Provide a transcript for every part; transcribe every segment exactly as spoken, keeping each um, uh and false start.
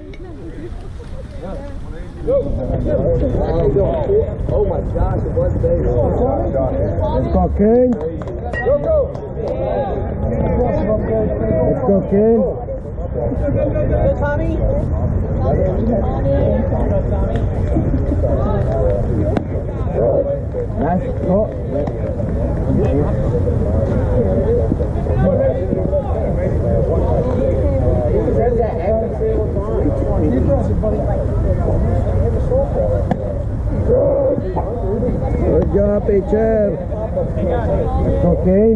Oh my gosh, it was big. Let's go, King. Go, go. Let's go, King. Go, Tommy. Nice. Oh. Good job, pitcher. It's okay.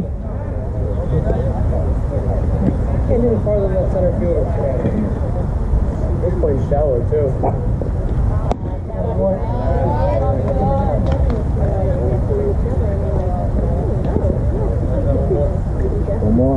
Can't hit it farther than that center fielder. He's playing shallow too. One more.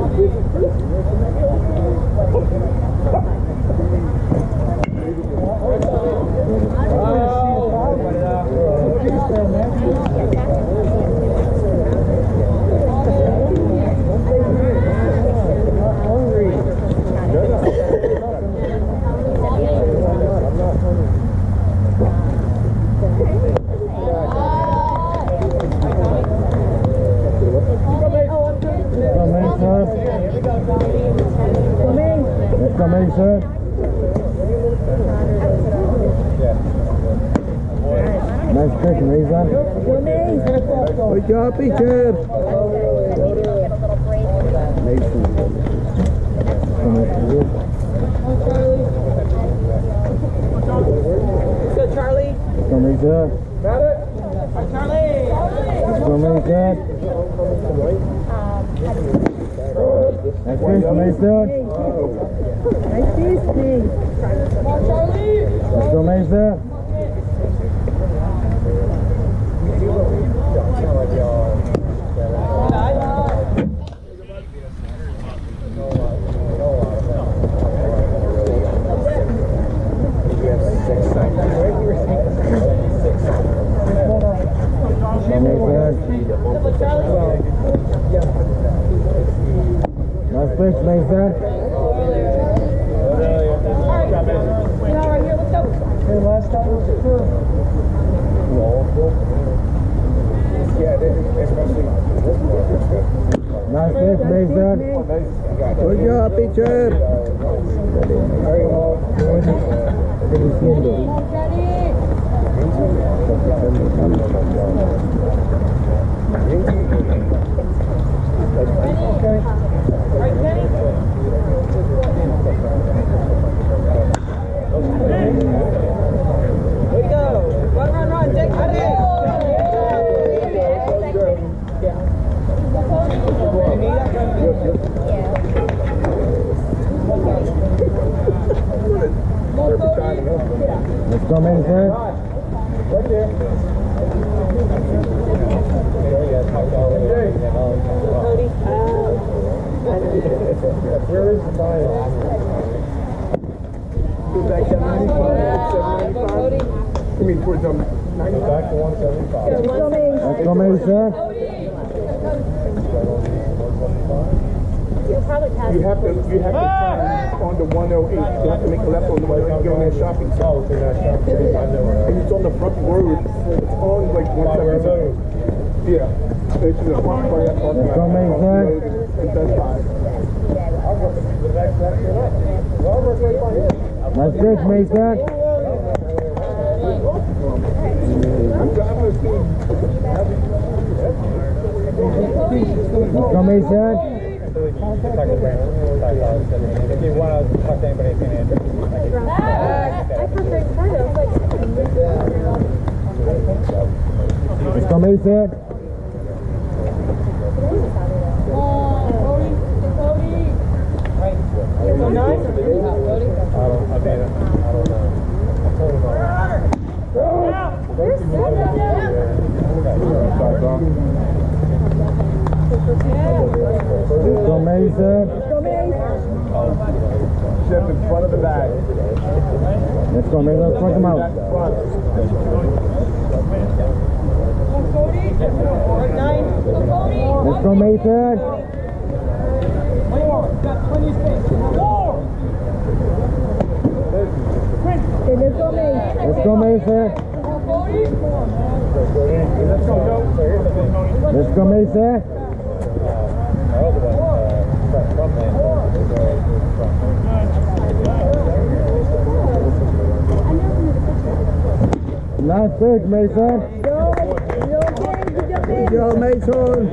Come in, sir. Nice pitch, Mason. Good job, pitcher. Mason. Good, Charlie. Come in, sir. Got it? Charlie. Come in, sir. Nice pitch, Mason. Nice piece, King. Come on, Charlie. Let's go, Mason. Nice pitch, Mason. Hey, last time was the curve. Yeah, especially Nice pitch, Mason. Good job, pitcher. Very well. Right, Kenny? Way to go. Run, run, run. Take it in. Let's go, Mason. Right there. Cody. Where is the ball? Go back to ninety-five, Go, Cody. I mean, towards um, ninety-five to one seventy-five. Let's go, Mason. You have to, you have to turn on the one oh eight. You have to make a left on the one oh eight. Go in that shopping center. And it's on the front road. It's on like one seventy-seven. Yeah. It's in the front part of that parking lot. Let's go, Mason. It's that side. Nice pitch, Mason. Let's go, Mason. If you want to talk to anybody, it's going to answer. Let's go, Mason. So nice. I don't, I mean, I don't know. I told him Let's go, Mason. Step in front of the bag. Let's go, Mason. Let's front him out. Right, nine. Let's go, Mason. Got plenty of space. Four. Mesa. Let's go, go. So here's the thing. Let's go, Mesa. Our other one, uh, from there. Nice pick, Mesa. Good job, Mason.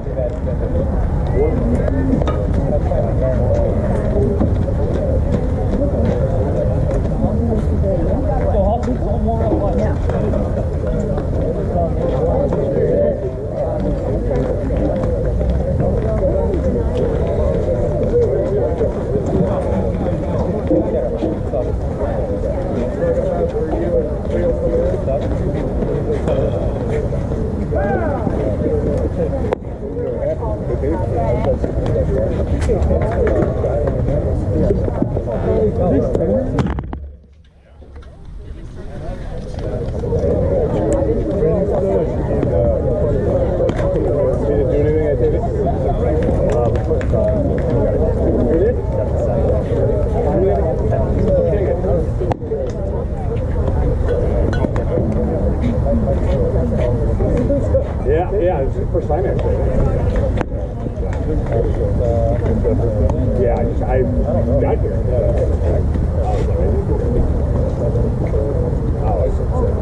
Yeah, yeah, it's the first time actually. Yeah, I just, I got here. Oh, I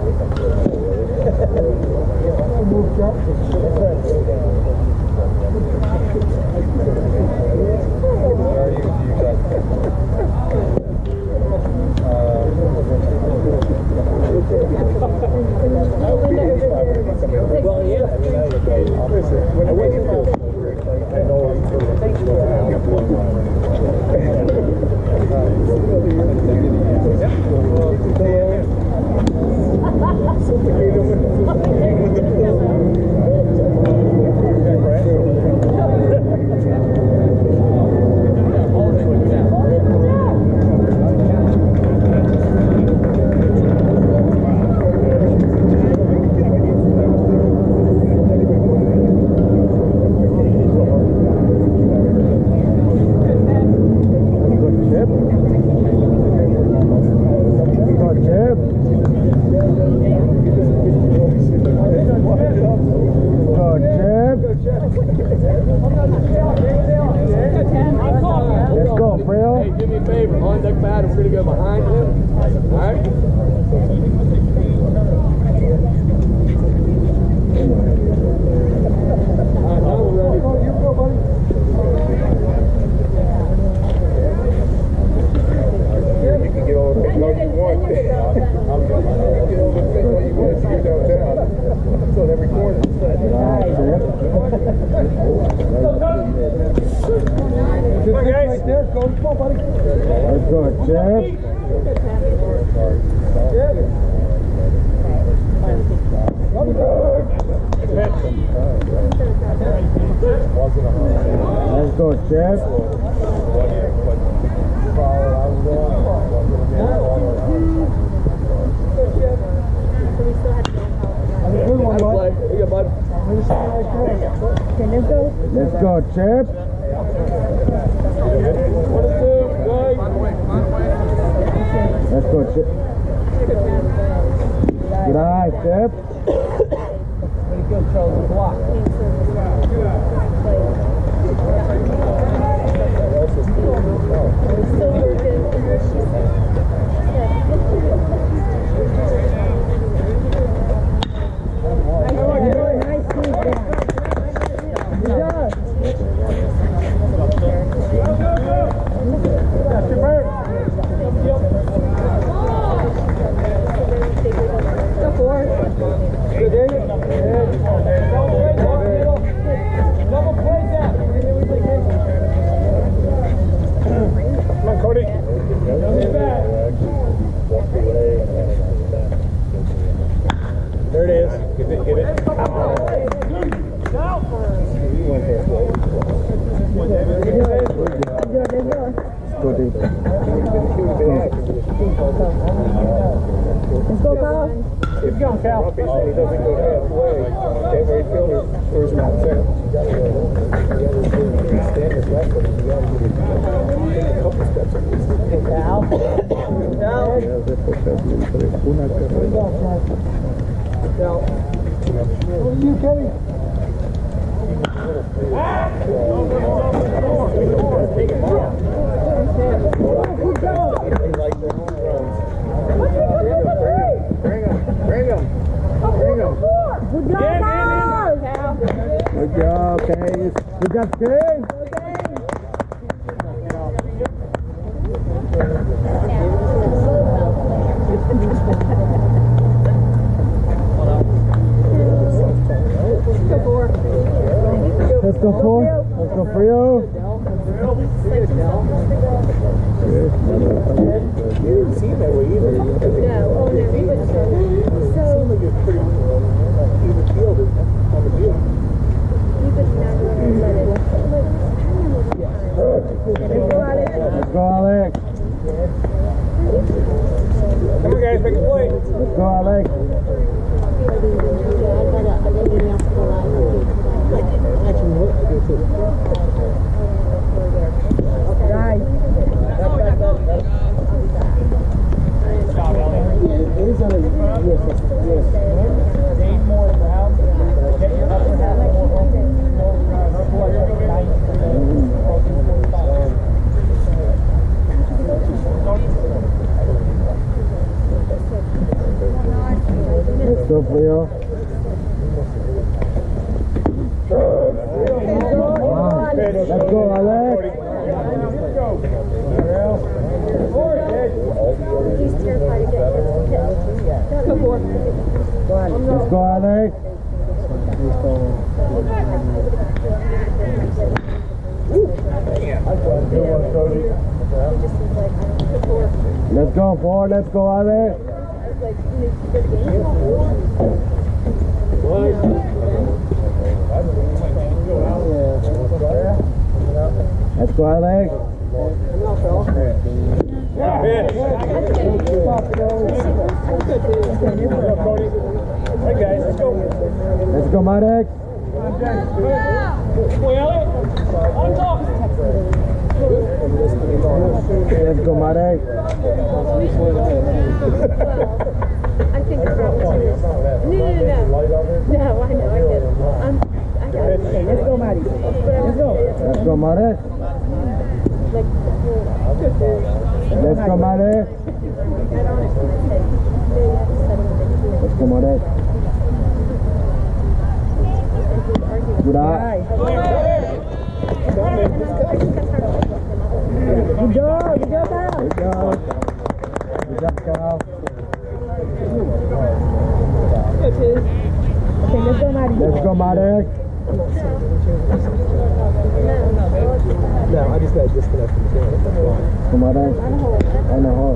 Well, yeah. When I went into I know I'm sort of de esforzarse entre una carrera. Good job, Carl. Good job, Case. Good job, Case. Let's go four. Let's go for you. You didn't seem that way either. No, oh, no, he was so. It seemed like it's pretty even field on the field. He was never let it. Let's go, Alex. Come on, guys, make a play. Let's go, Alex. Let's go for you. Let's go, Alex. He's terrified to get hit. Go for it. Let's go, Alex. Let's go, four. Let's go, Alex. Let's go, Alex. Hey, guys, let's go. Let's go, Maddox. I'm talking. Let's go, Maddox. I think the problem is. No, no, no. No, I know, I get it. I'm, I got it. Let's go, Maddie. Let's go. Let's go, Maddox. Like, Let's go, Maddox. Let's go, Maddox. Good eye. Good job. Good job, Al. Good job. Good job, Carl. Okay, let's go, Maddie. Let's go, Maddox. No, I just got disconnected from the camera. That's why. Come on, Maddox. On the hole.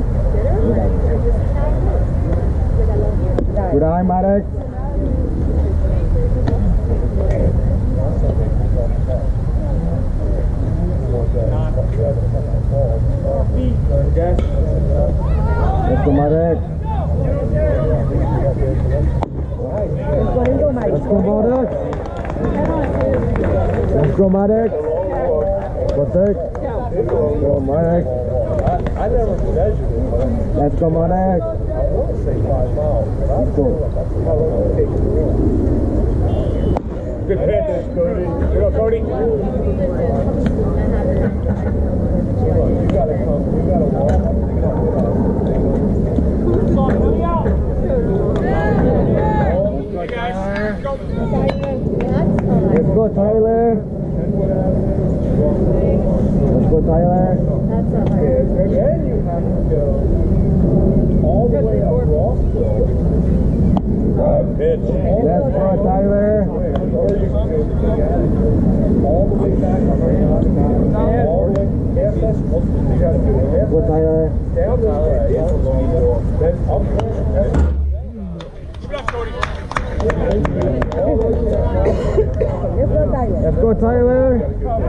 Good eye, Maddox. Let's go, Maddox. Let's go, Maddie. Let's go, Maddox. Let's go, Maddox. Protect. Go, Maddox. I never measured it, but I Let's go, Maddox. want to say five miles. Let's go. Good pitch, Cody. Good on, Cody. You gotta come. You gotta walk. Hey guys, go. Let's go, Tyler. Let's go, Tyler. that's all right. And then you have to go all the way across. Good pitch. Let's go, Tyler. Or you can go all the way back around. All the way. Yes, that's what you gotta do. Let's go, Tyler. Down this way. Then up. Good up, Cody. Let's go, Tyler. Let's go, Tyler.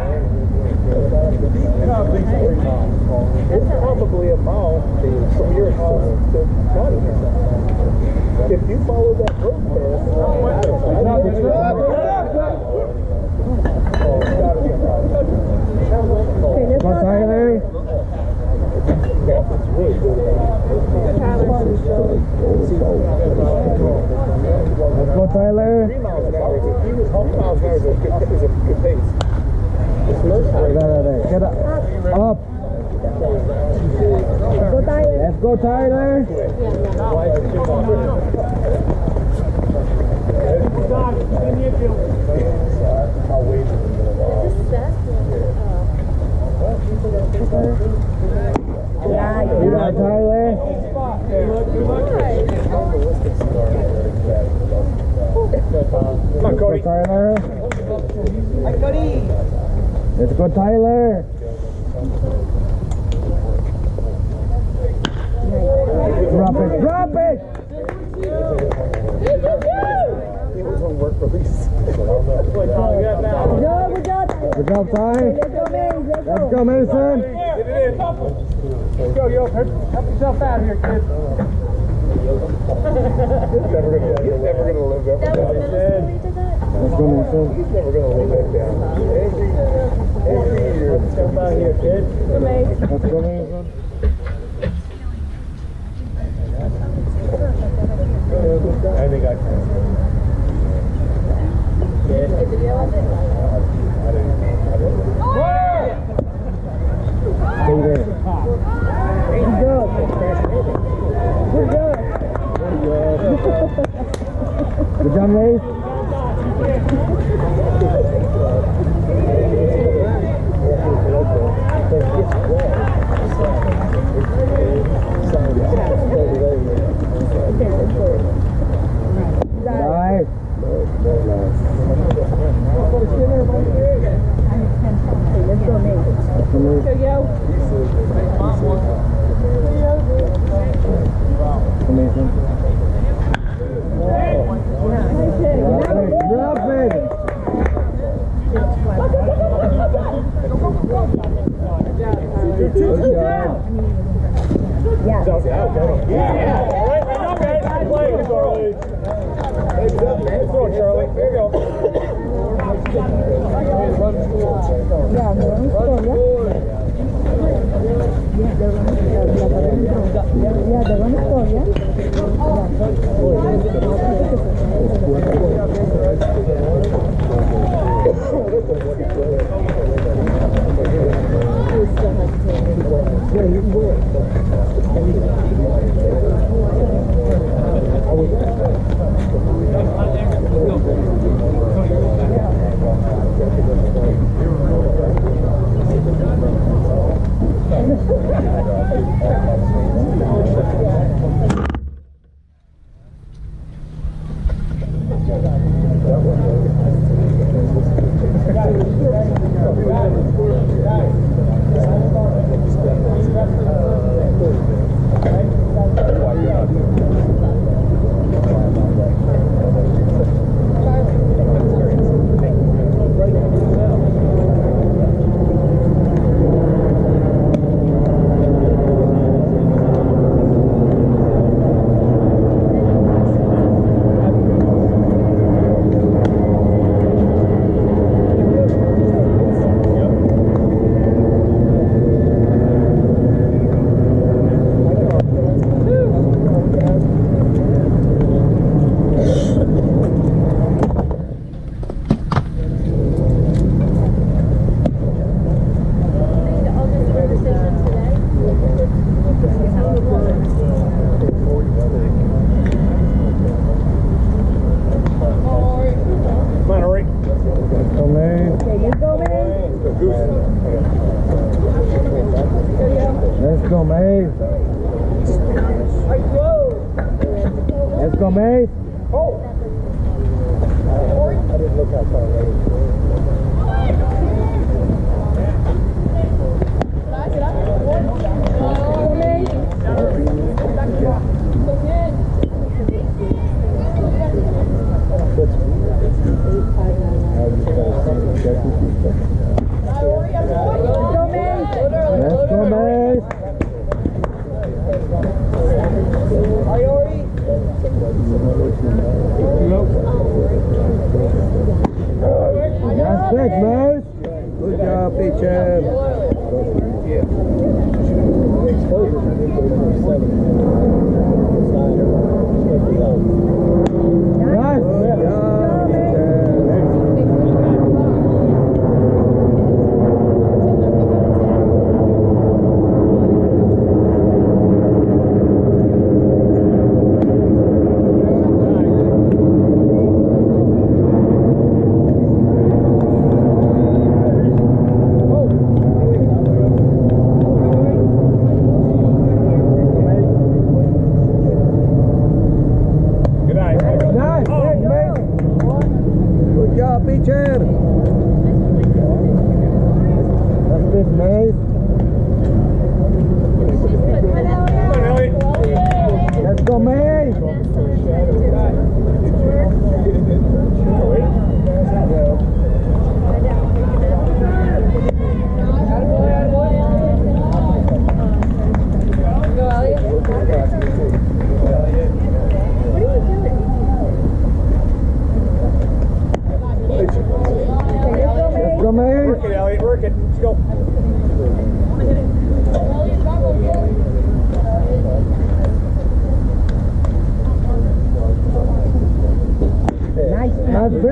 It's probably a mile from your house to Nottingham. If you follow that road Okay, let's Go, go, Tyler. path, it's really good. Let's go, Tyler. Three miles an hour. is- He was three miles an hour is a good, is a good pace. There, there, there. Get up. Up. Go Tyler. Let's go, Tyler. Why is it two miles? I'll wait for the middle of Is this set? Yeah, You got Tyler. Come on, Cody. Let's go, Tyler. Let's go, Tyler. Drop it. Drop it. It was on work release. Go, good job. Good job, Ty. Let's go, man. Let's Let's go. go, Mason. Get it in. Let's go, yo. Help yourself out here, kid. He's never gonna, he's never gonna live that That was down. middle school we did that? Let's go, Mason. He's never gonna live that down. Every, every year. Let's come by here, kid. Let's go, Mason. I think I can. A video of it? I didn't. I didn't. Stay there. Good. Good job. Good job, Mace. Nice. Let's go, man. Mason. Drop it. Good job. Yeah. Yeah. Yeah. All right, right now, guys. Good play, Charlie. Hey, good up, man. Throw it, Charlie. There you go. Run score. Yeah, man. Let's go, yeah. Yeah, they're running. Yeah, they're running. Yeah. go, Mace. Let's go, Mace. Oh! I didn't look how far away. Let's go, Mace. Yes,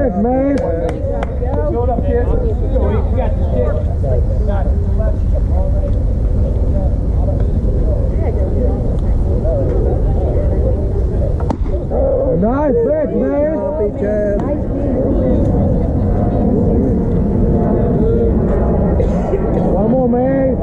Mace, Mace. Build up, kid. You got the stick. Got it. Nice pitch, Mace. One more, Mace.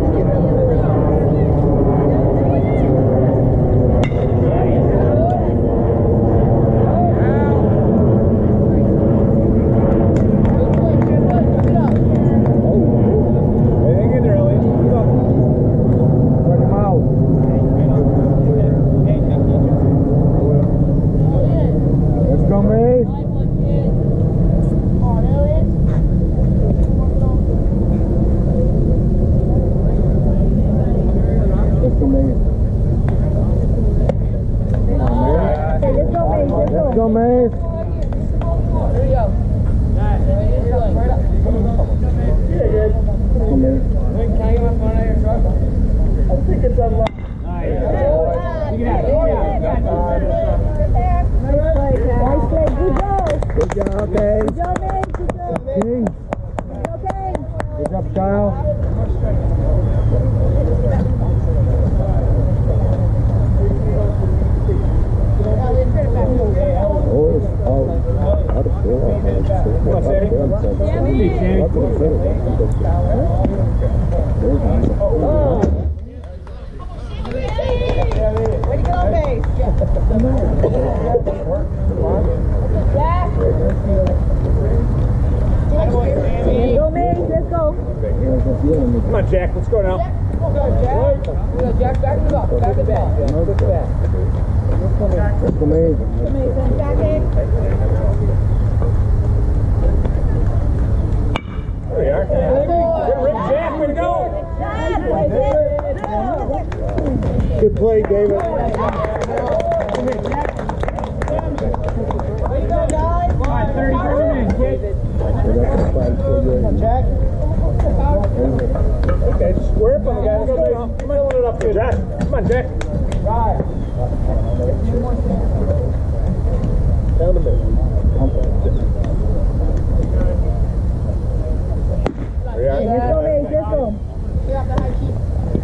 Go, Mace. Here we go. Right up. Yeah, good. Go, Mace. Can I get my phone out of your truck? I think it's unlocked. Nice. You can have it. You can have it. Nice play, good job. Good job, Mace. Good job, Mace. Good job. King. Okay. Good job, Kyle. Way to go, Mace. Let's go, Mace. Let's go. Come on, Jack. Let's go now. Jack. Jack, back to the ball. Back to the ball. Let's go, Mace. Come Mace. Back in. There we are. Good rip, Jack. Way to go. Good play, David. Way to go, guys. Come on, thirty-four minutes, kid. Jack. Okay, square up on the guy. Let's go. Come on, it up here, Jack. Come on, Jack. Right. Down the middle. There we are. Let's go, Mace. Let's go. Get off the high key.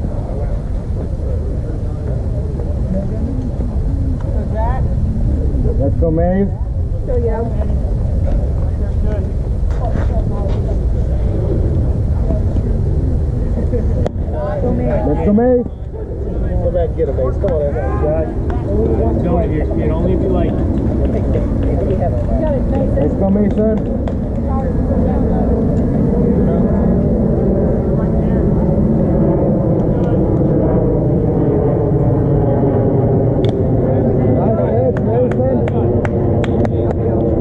Go, Jack. Let's go, Mace. So, yeah. Let's go, Mace. Go back and get him, Mace. Come on, Jack. Zone it here, kid. Only if you like. Let's go, Mason. Nice pitch, Mason.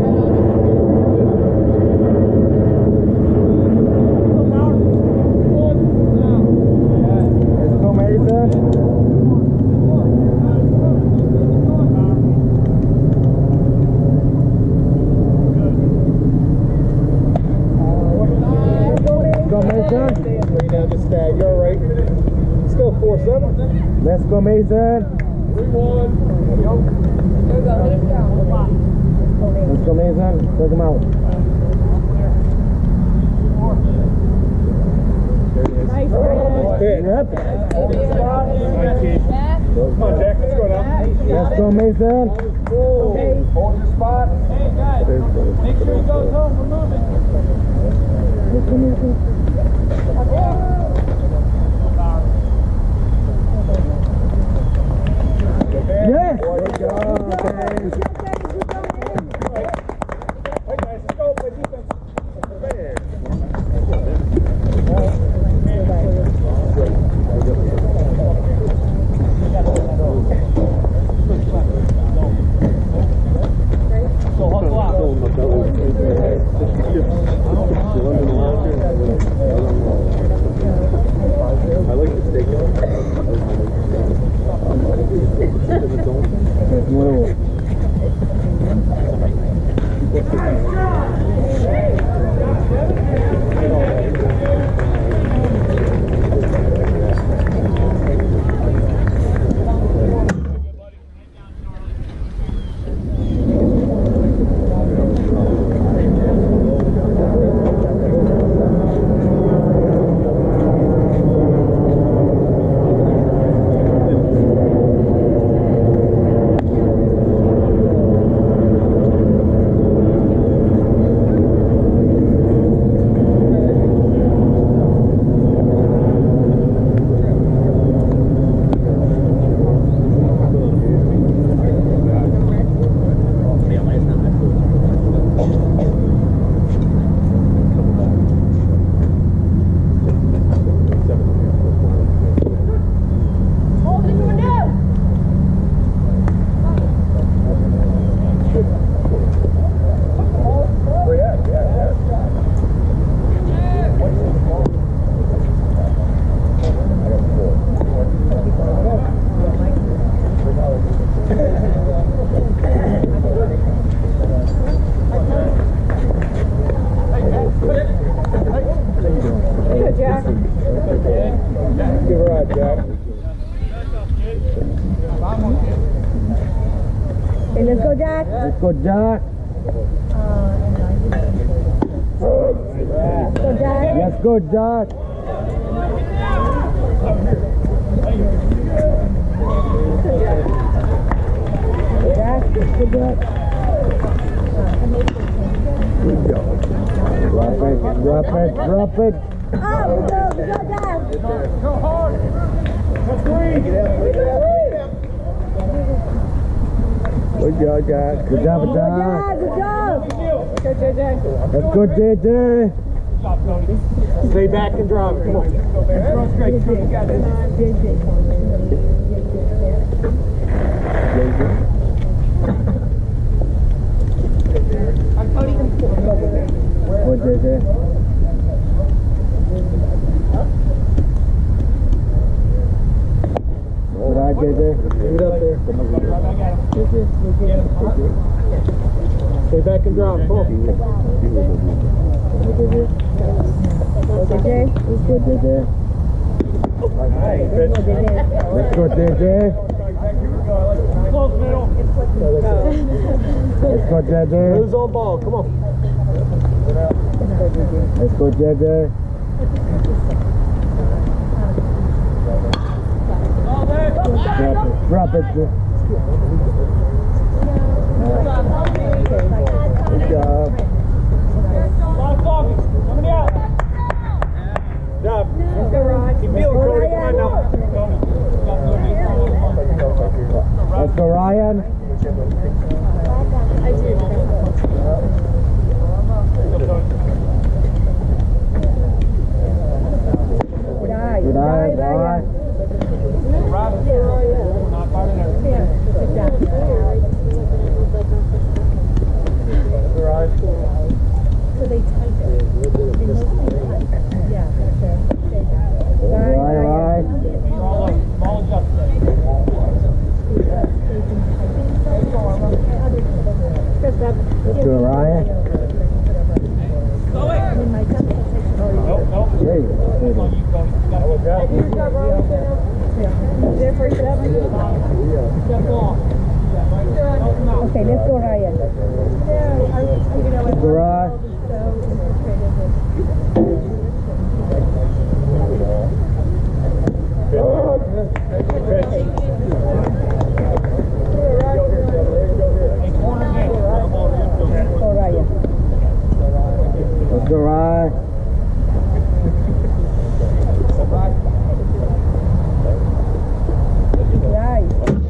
Let's go, Mason. Go, Mason. Lay down, just stag. You're all right. Let's go, four seven. Let's go, Mason. three one. There we go. Hit him down. Let's go, Mason. Take him out. Nice play. Pitch. Yep. Come on, Jack. Let's go now. Let's go, Mason. Hold your spot. Hey, guys. Make sure he goes home for moving. Let's go, Mason. Yes! Good job, Mace. Hey, guys. Let's go. Play defense. So hustle out. I like the steak. Es nuevo. Okay, let's go, Jack. Let's go, Jack. Let's go, Jack. Let's go, Jack. Jack, good Jack. Good job. Drop it, drop it, drop it. Oh, we go, we go, Jack. Go hard. That's three. Good job, Jack. Good job, Good Jack. job, good job. Let's go, J J. Stay back and drive it. Come on. J J. Go, J J. Good eye, J J. Leave it up there. Stay back and drive. Come on. Go, J J. Go, J J. Let's go, J J. Let's go, J J. Close middle. Let's go, J J. Who's on ball? Come on. Let's go, J J. Drop it, drop it. Good job. Coming out. Job. Let's go, Rod. Keep feeling, Cody. Come on now. Let's go, Ryan. Good eye. Good eye, good eye. So they type it. They mostly type it. Yeah, that's it. Right, right. Let's Let's go, Ryan. Hey. There for seven. Okay, let's go, Ryan. Let's go, Ryan. Go, Ryan. Let's go, Ryan. Right.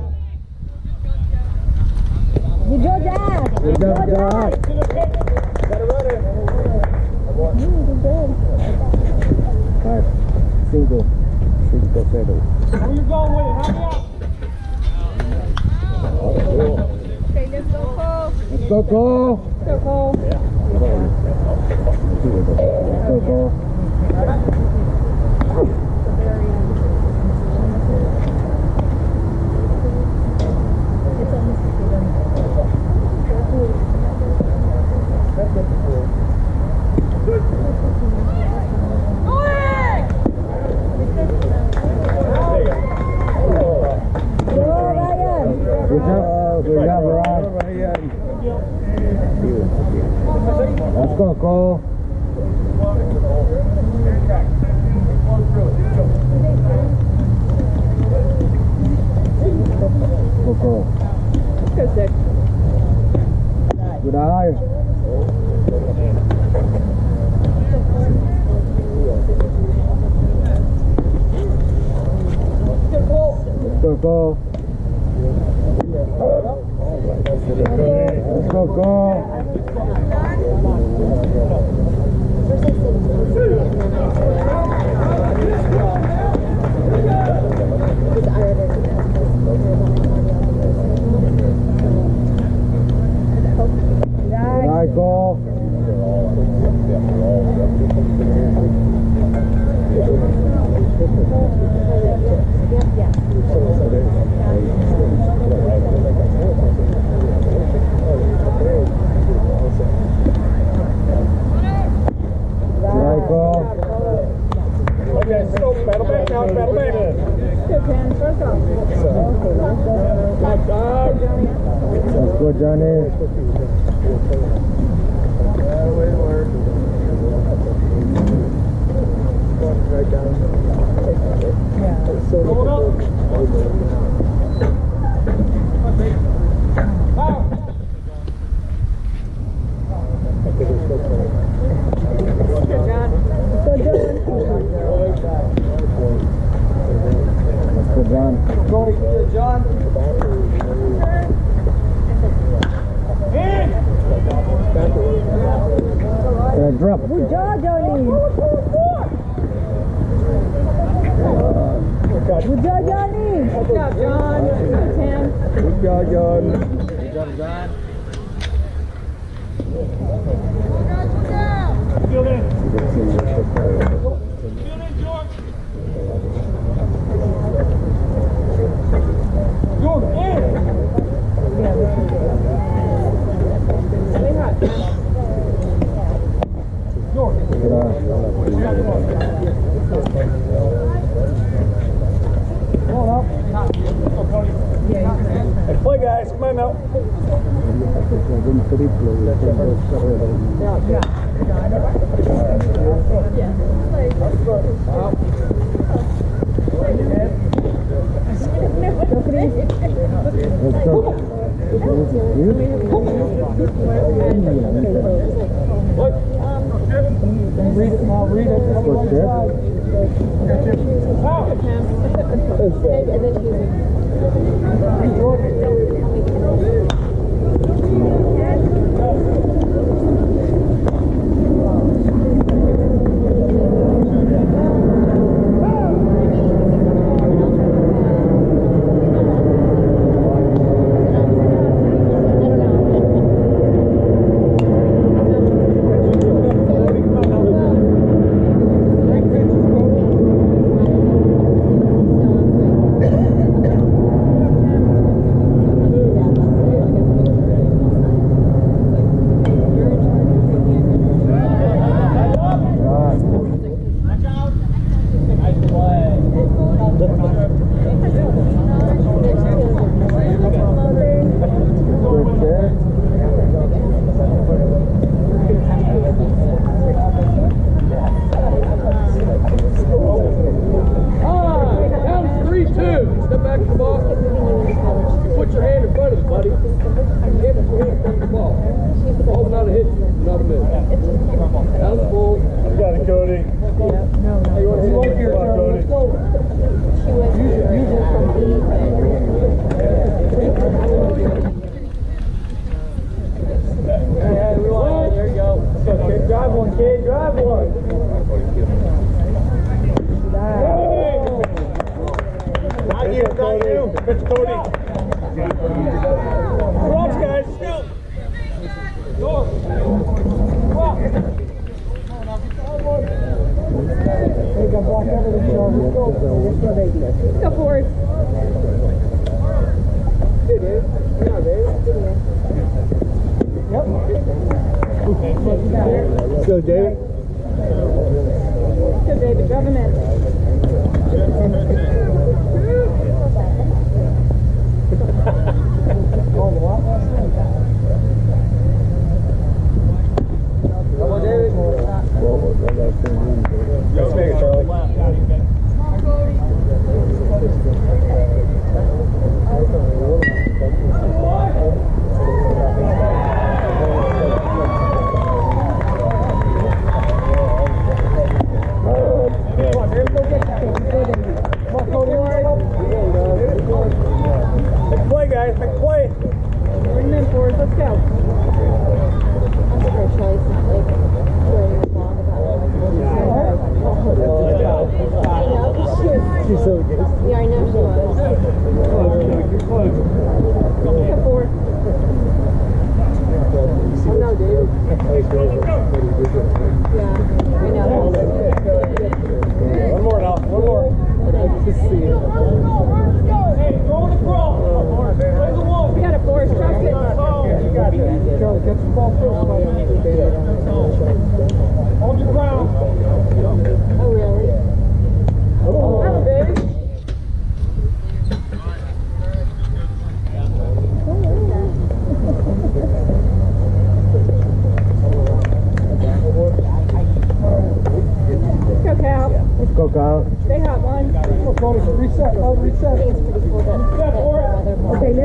Good job, Jack. Good job, Jack. Mm, good job. Five, cinco, cinco, zero. Where you going with it? Help me out. Okay, let's go, Cole. Let's go, go. Let's go, Cole. Let's go, go. Go, Ryan. Good job, good job, Ryan. Let's go, go. Go, go. Go, six. Good eye. Let's go, go. Let's go, go. Good eye, go. go, Johnny. Hold up. Good, John. Go, John. Uh, drop. Good job, Johnny. Good job, Johnny. Good job, John. Ten. Good job, John. Good job, John. Field in. George, in. Hey, play guys, come on now. Read it, I'll read it. Go for it. Let's go, David. Go, David. Drive him in. Let's make it, Charlie.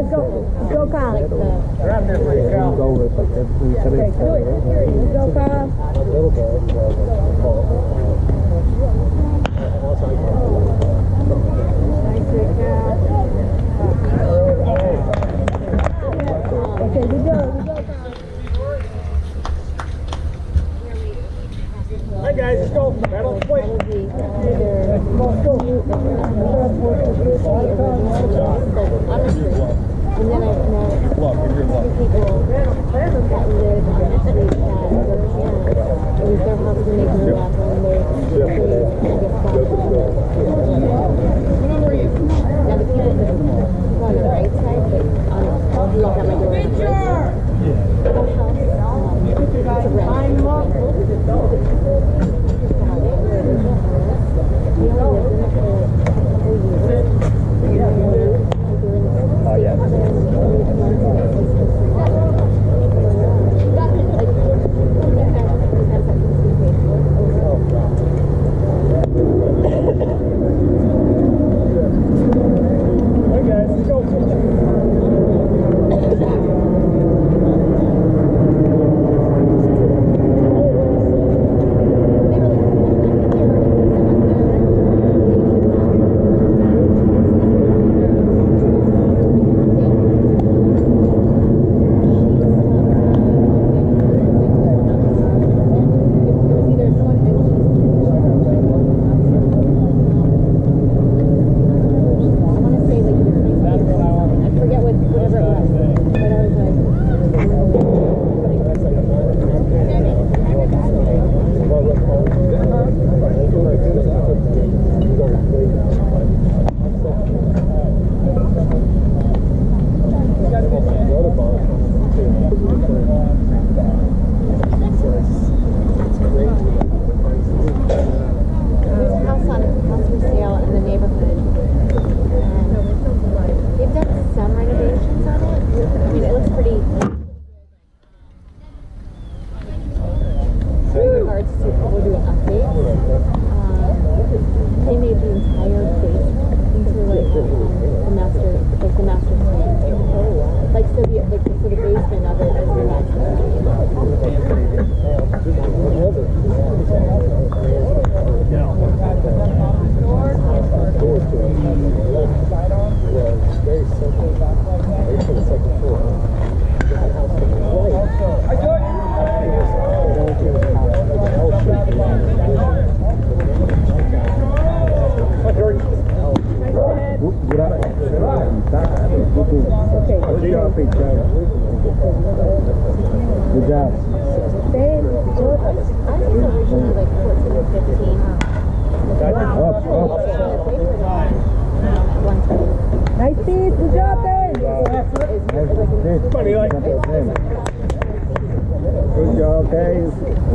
let's go. Let's go, Kyle. Like the Grab there for you, Cal. Go with it. That's the Okay, today's do it. Let's go, Kyle. Little ball. nice big cow. Okay, good job. Good job, Kyle. Hey guys, let's go. Battle point. Probably either honestly, and then I've met Luck, give your luck. two people that live on the street that were, yeah, it was their house when they grew up and they, they, I guess, bought it. Now the people that live on the right side, but on, I'll look at my door. The whole house, um, it's a red. Oh, yeah. Hey guys, let's go. Good job. Up, up. Nice speed. Good job, Dave. Come on, Eli. Good job, Dave.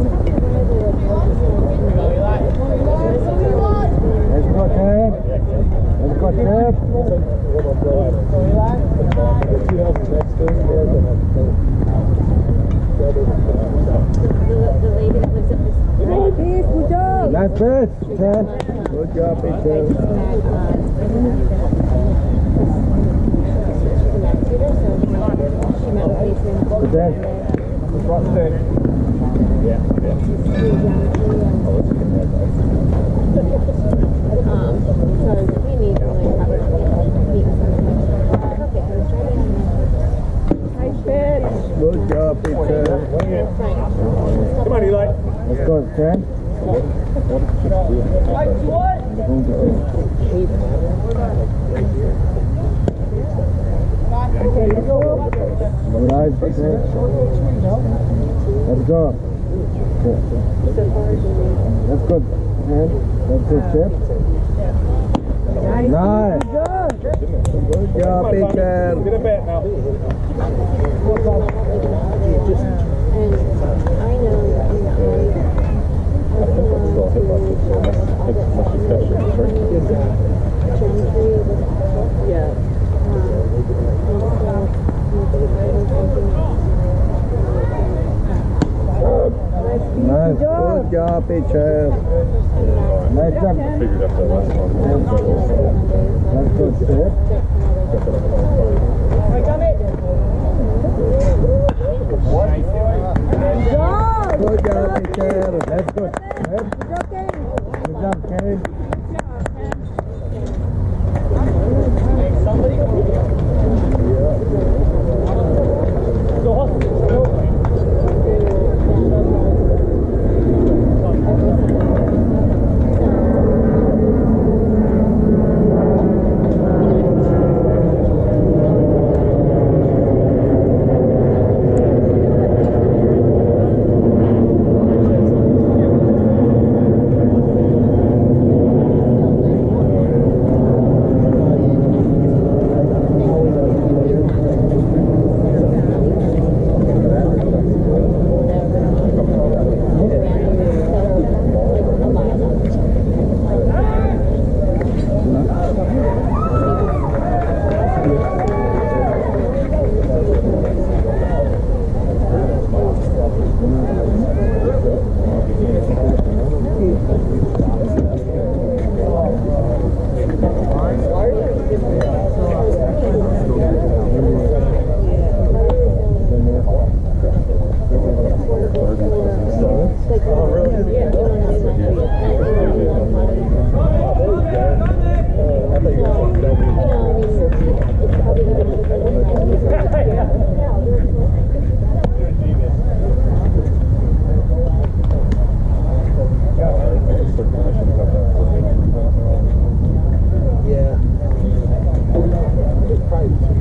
Let's go, Ted. Let's go, Ted. The lady that lives up this Nice speed. Good job. Nice pitch, Ted. Good job, big Ted. she's a math tutor, so she met with Jason. Good day. Um, so we need to like probably meet with somebody. Perfect. I was trying to Nice pitch. Good job, big Ted. Come on, Eli. Let's go, Ted. Okay, let's go. Good eyes, big Ted. Let's go. That's good, Ted. That's good, Chip. Nice. Nice. Good. Good job, big Ted. Get a bat now. And I know, I mean, I belong to Gentry was actual. Yeah. Nice. Good job, big Ted. Nice job. Figured out that last one. That's good, Chip.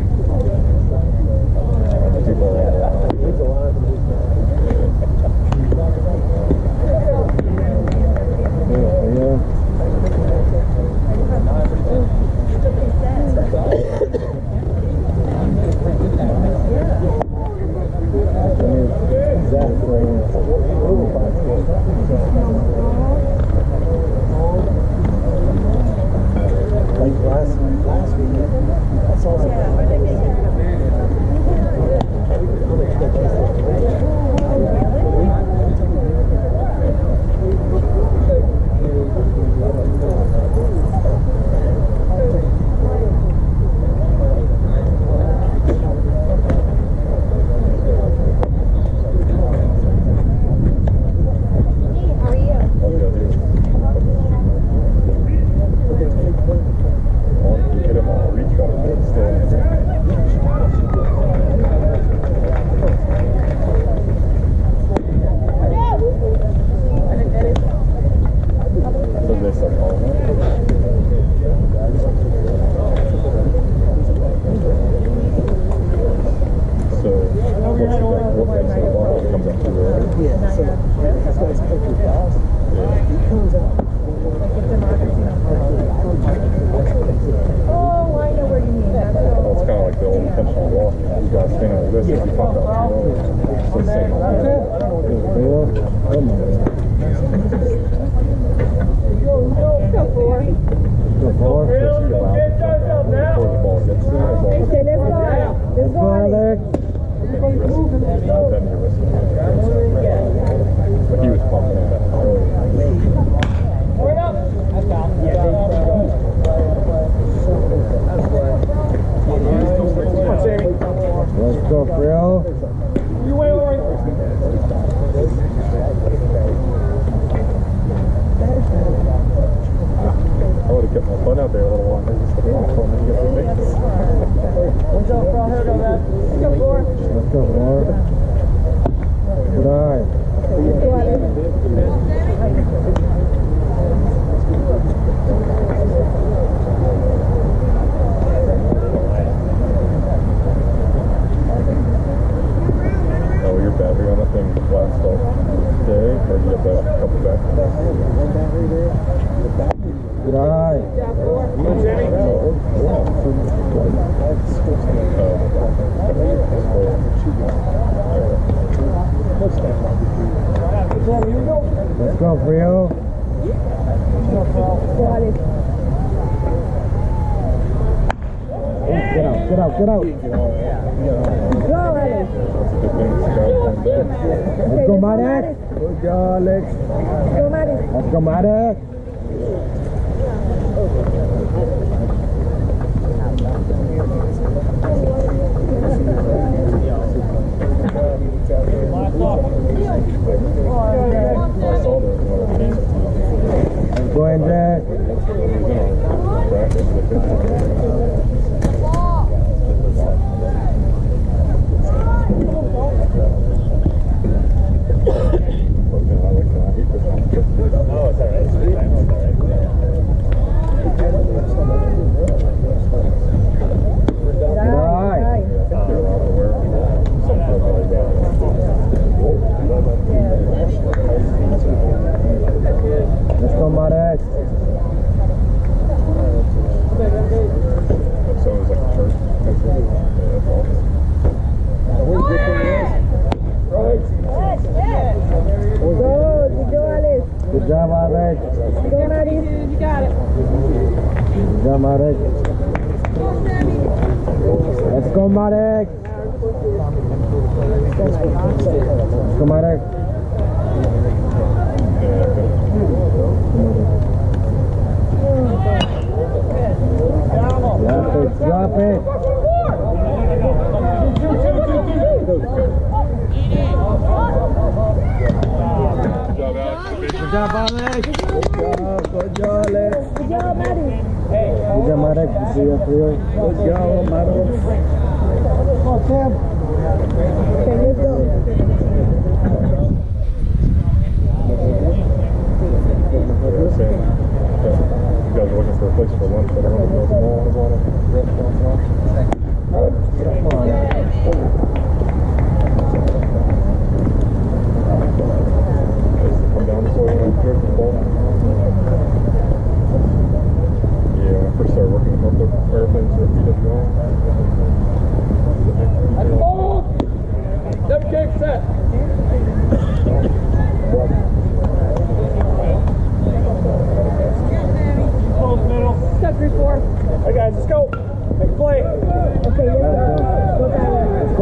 Get out. Let's go, Marek. Good job, Alex. Let's go, Marek. Let's go, Marek. Let's go, Andre. Let's go, Marek. Let's go, Marek. Drop it, drop it. Good job, Alex. Good job, good job, Alex. Good job, Marek. Good job, Marek. Good see you, Trio. Good job, Marek. Come on, Sam. Okay, let's go. You guys are looking for a place for lunch, but I don't know if there's a mall on the restaurant.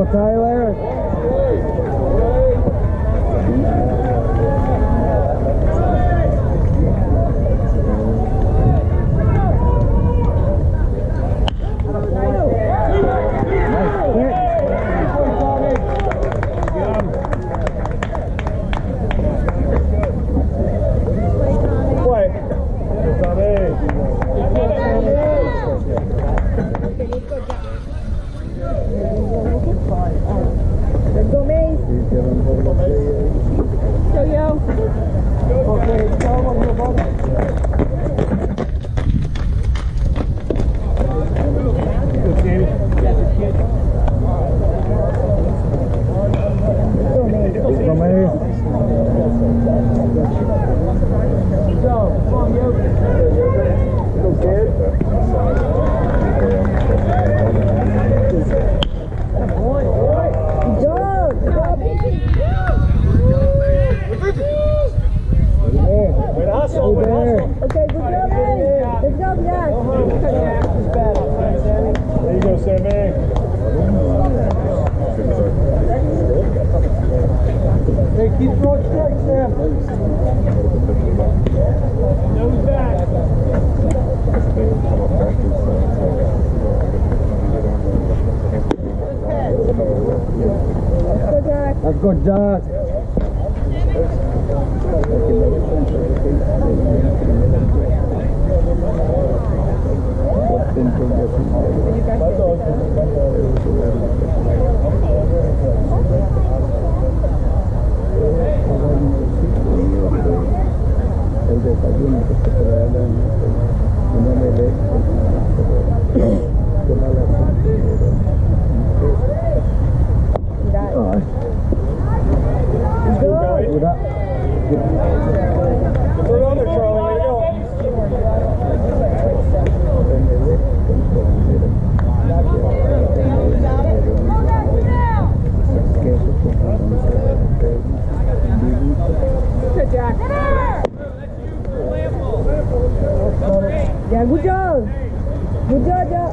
Tyler. Let's go, Jack. Yeah, good job. Good job, Jack.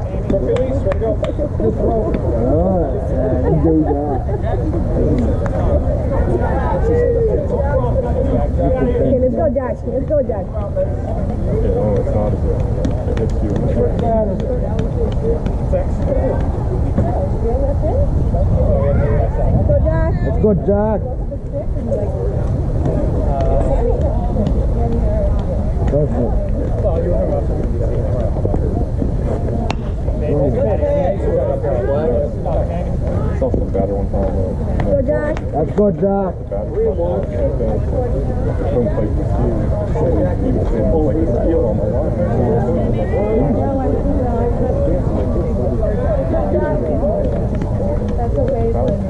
Okay, let's go, Jack. Let's go, Jack. Okay, oh, it's not as good. It hits you in the Let's go, Jack. Let's go, Jack. Perfect. It's also a better one time. Go, Jack. Let's go, Jack. Don't play with you. Like a steal on the line. That's okay.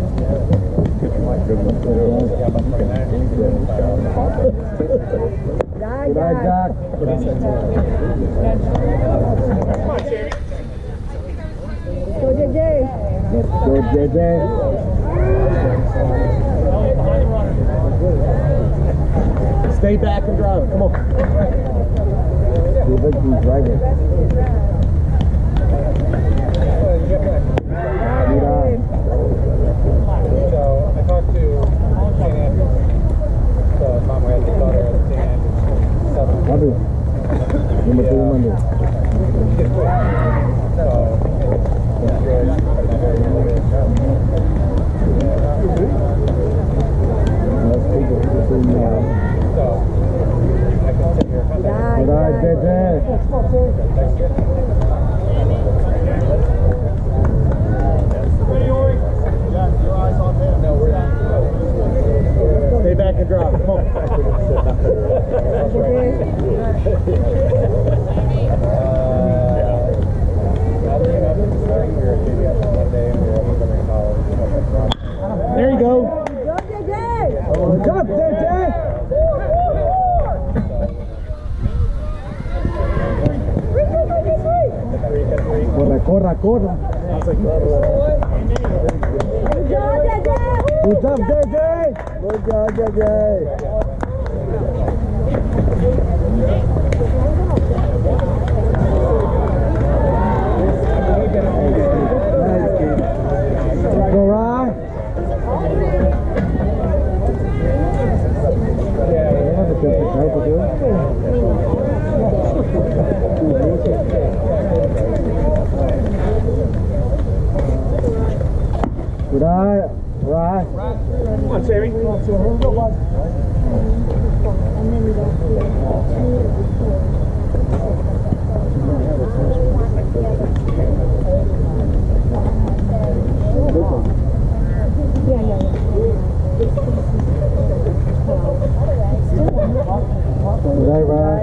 Jack, Good night, Jack. Go, J J. Let's go, J J. Stay back and drive. Come on. You think he's driving? So I talked to Saint Andrews. The mom who has the daughter at Saint Andrews. Seven. Abu. Number two, Monday. So it's good. Let's take it to the same now. So I can sit here. Good night, J J. Stay back and drive. Come on. There you go. Go, J J. Good job, J J. Corra, corra, corra. Good job, J J. Good job, J J. Good job, J J. Nice, kid. Go, Rock. Good eye. Right. Come on, Sammy. And then you go yeah, yeah, yeah. Right, right.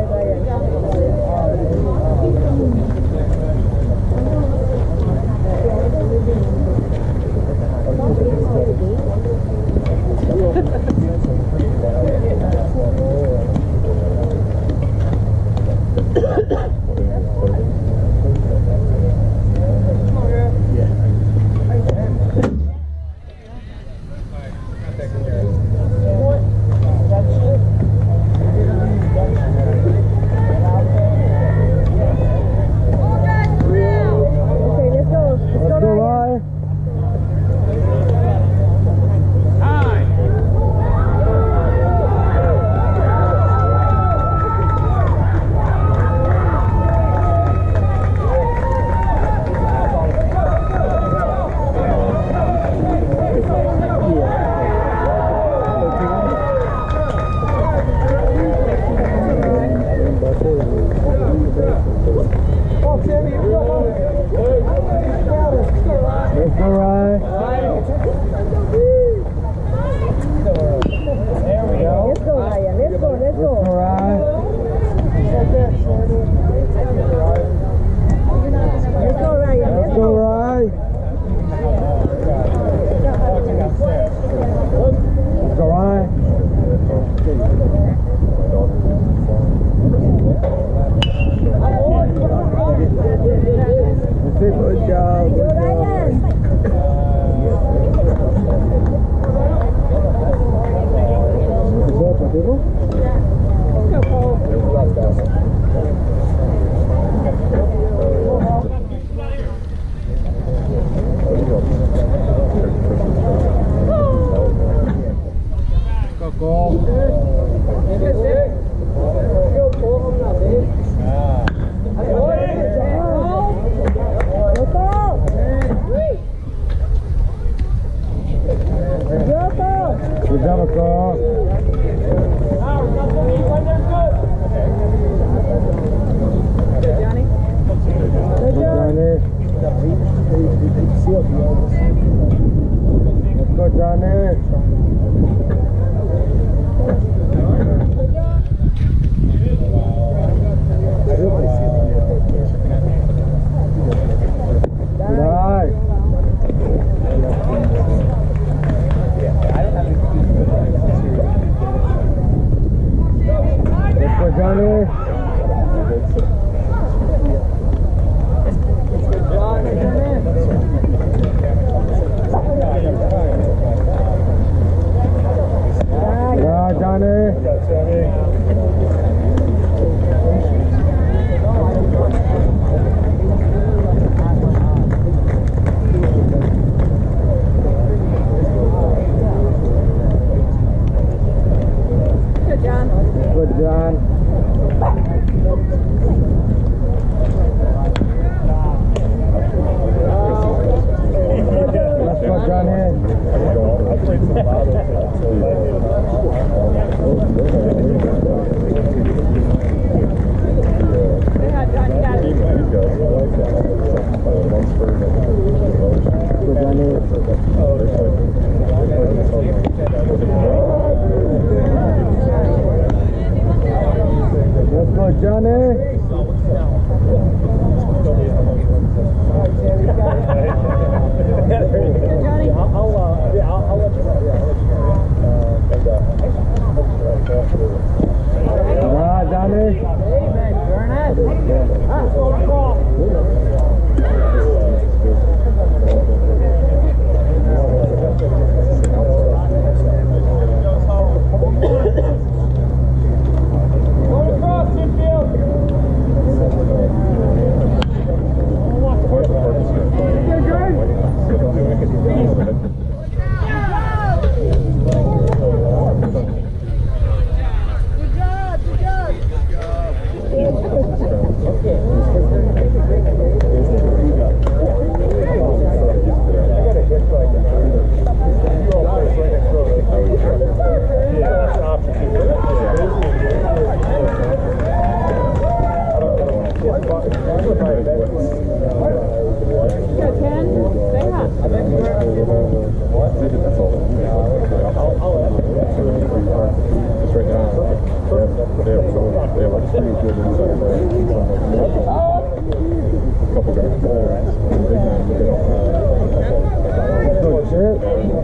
Chip.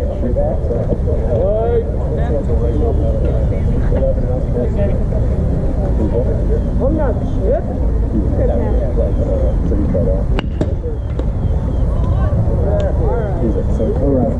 I'm not Chip. He's at so all right.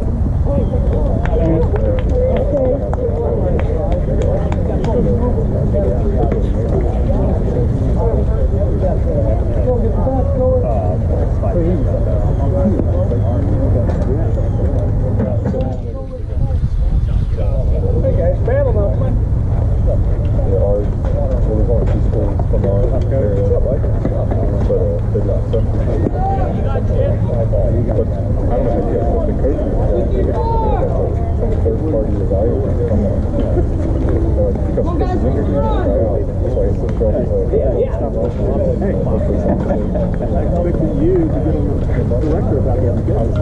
Hey guys, battle now. Yeah, our, well, there's only two schools from our area, but uh, they've got some. But I don't know if you have the coaching. Some third party evaluators come on. Because this is interviewing try out. So I used to show them the. Yeah, yeah. Hey, I'm expecting you to get a director about it.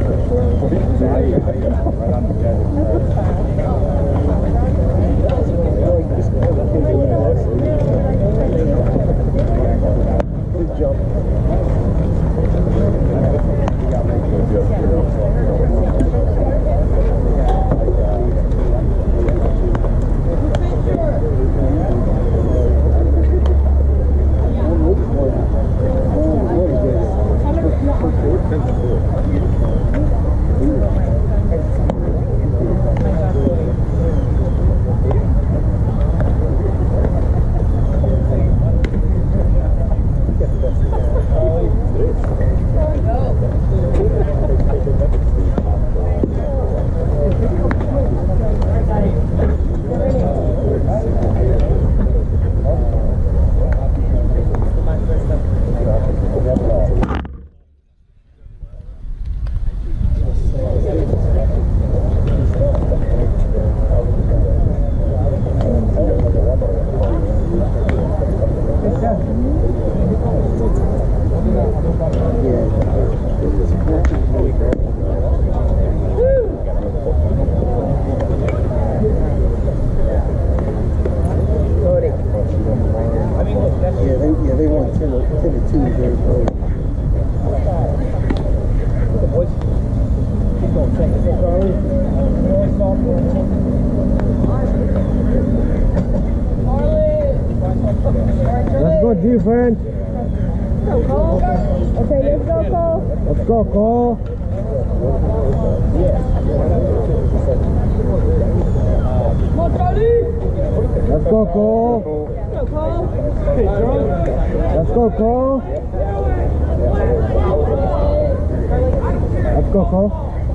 Right on the edge. Good jump. Defense. Go, Cole. Okay, let's go, Cole. Let's go, Cole. Come on, Charlie. Let's go, Cole. Go, Cole. Let's go, Cole. Let's go, Cole.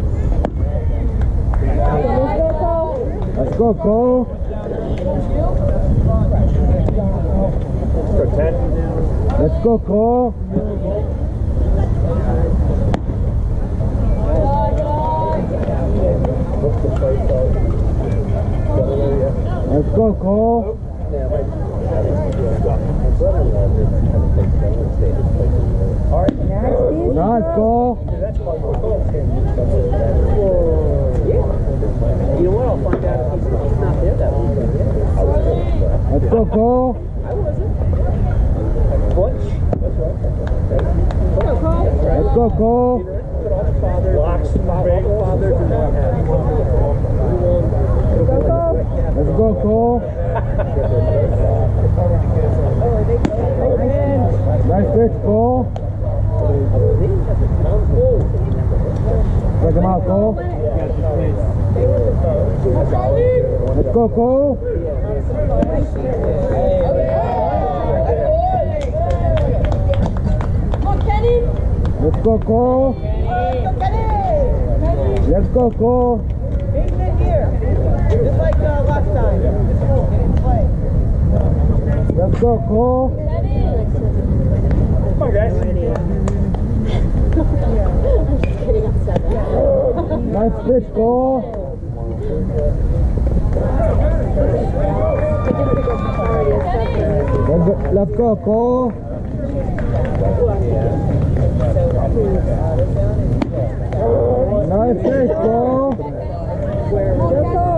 Let's go, Cole. Let's go, Cole. Let's go, Cole. Nice, Cole. You will find out if he's not there that weekend. Let's go, Cole. I wasn't. Butch? That's right. Let's go, Cole. Put all the fathers, blocks, all the fathers in one hat. Let's go, Cole. Nice pitch, Cole. Check him out, Cole. Let's go, Cole. Let's go, Cole. Let's go, Cole. He's in here. Just like uh, last time. Let's go, Cole. Come on, guys. I'm just kidding, I'm seven. Nice pitch, Cole. Let's go, Cole. Nice pitch, Cole. Let's go.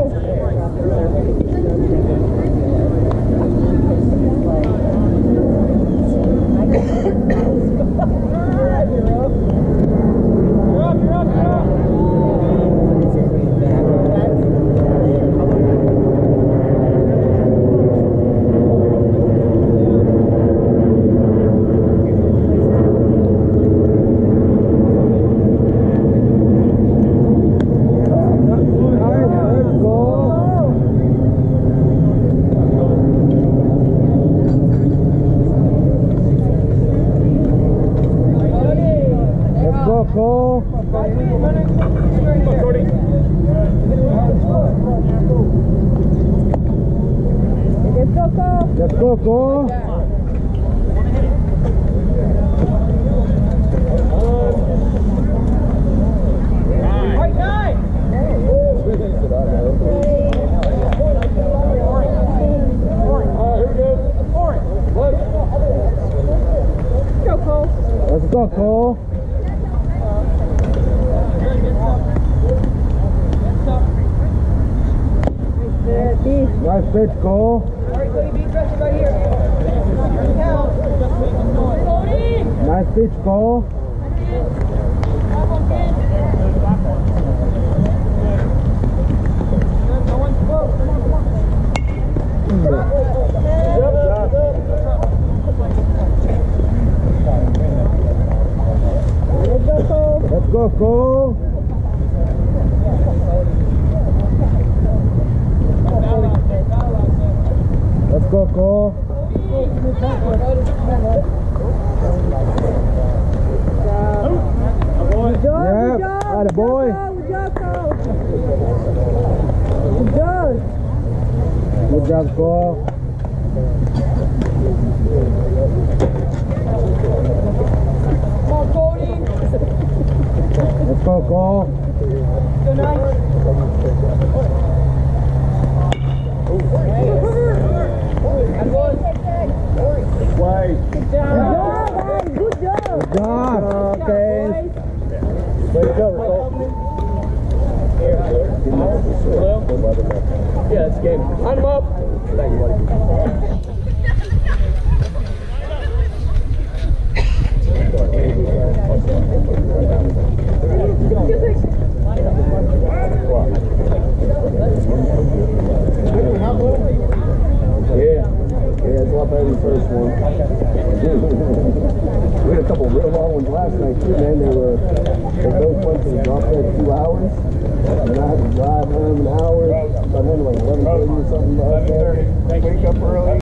You're up, you're up, you're up. Let's go, go. Let's go, go. Let's go, Cole. Nice pitch, Cole. Nice pitch, Cole. Let's go, Cole. Let's go, Cole. Good job, Yep, good job, atta boy. Good job, Cole. Good job. Good job, Cole. Let's go, Cole. Good night. Way. Good job, guys. Good job. Good job. Okay. Way to go, Cole. Yeah, it's game. Line him up. Thank you, buddy. Yeah, yeah, it's a lot better than the first one. We had a couple of real long ones last night too, man. They were, they both went to the drop dead two hours, and I had to drive home an hour. I went like eleven thirty or something. Wake up early.